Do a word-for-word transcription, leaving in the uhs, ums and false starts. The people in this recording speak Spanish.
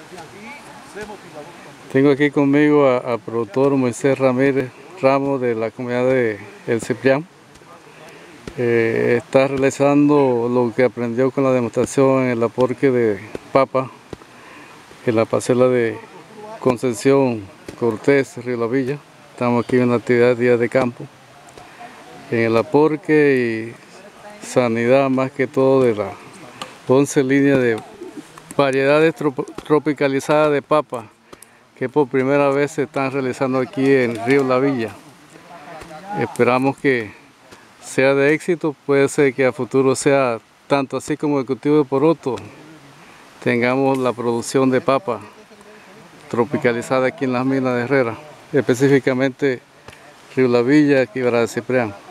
Tengo aquí conmigo al productor Moisés Ramírez Ramos de la comunidad de El Ciprián. Eh, está realizando lo que aprendió con la demostración en el aporque de papa en la parcela de Concepción Cortés, Río La Villa. Estamos aquí en una actividad de día de campo, en el aporque y sanidad más que todo de las once líneas de variedades trop tropicalizadas de papa que por primera vez se están realizando aquí en Río La Villa. Esperamos que sea de éxito, puede ser que a futuro sea tanto así como el cultivo de poroto, tengamos la producción de papa tropicalizada aquí en las minas de Herrera, específicamente Río La Villa, aquí para el Ciprián.